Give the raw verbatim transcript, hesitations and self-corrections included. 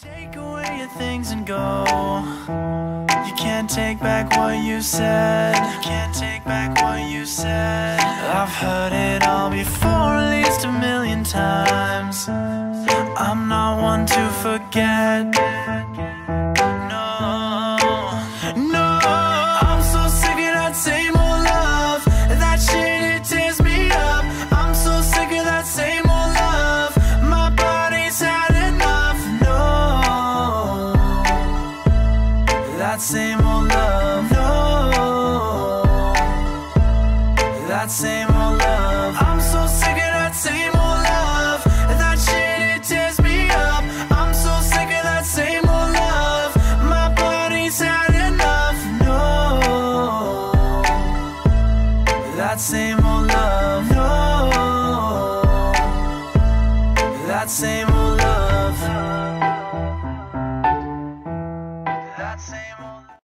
Take away your things and go. You can't take back what you said. You can't take back what you said. I've heard it all before, at least a million times. I'm not one to forget. No, no. I'm so sick of that same old love. That shit, it tears me up. I'm so sick of that same old love. My body's had enough. No, that same old love. No, that same old love. I'm so sick of that same old love. That shit, it tears me up. I'm so sick of that same old love. My body's had enough. No, that same old love. No, that same old love. That same